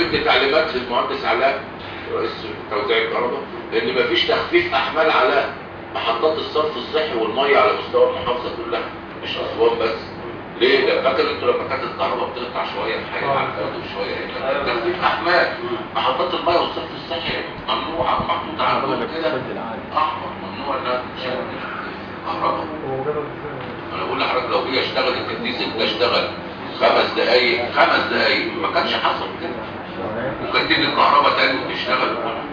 ومدي تعليمات للمهندس علاء رئيس توزيع الكهرباء ان مفيش تخفيف احمال على محطات الصرف الصحي والميه على مستوى المحافظه كلها، مش اسوان بس. ليه؟ ده فاكر انتوا لما كانت الكهرباء بتقطع شويه في حي على الفاضي وشويه هنا، تخفيف احمال محطات الميه والصرف الصحي ممنوعه ومحطوطه عندهم كده احمر، ممنوع انها تشغل كهرباء. انا بقول لحضرتك لو هي اشتغلت الديزل ده اشتغل 5 دقايق ما كانش حصل كده، وكانت تيجي الكهرباء تاني وتشتغل.